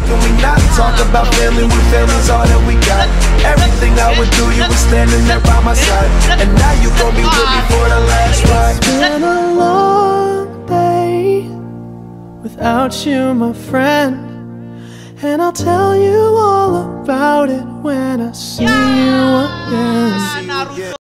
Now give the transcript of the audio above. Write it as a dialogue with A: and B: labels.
A: can we not talk about family when family's all that we got? Everything I would do, you were standing there by my side, and now you gon' be with me for the last ride.
B: It's been a long day without you, my friend, and I'll tell you all about it when I see you again.